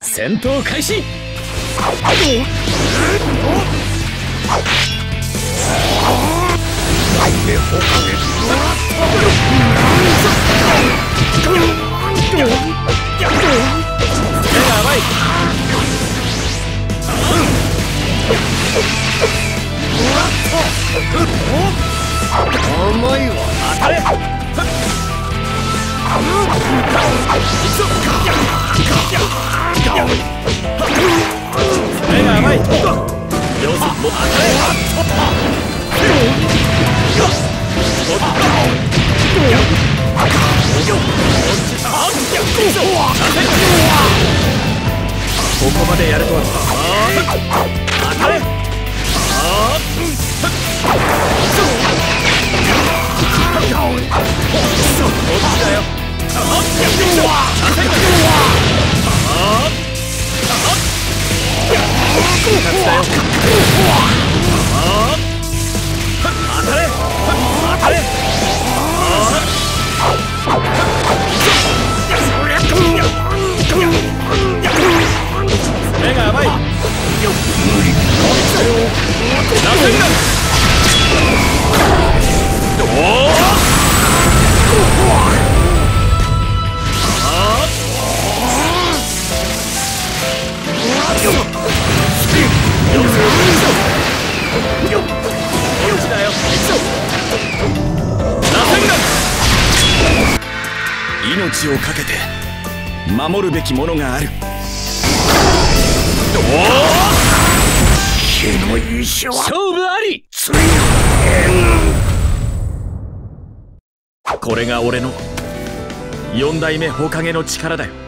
戦闘開始。 甘いわ。 当たれ。目が甘い。よし、もう当たれ。ここまでやるとは。当たれ。目が甘い。命をかけて守るべきものがある。 火の石は勝負あり。 ついこれが俺の4代目火影の力だよ。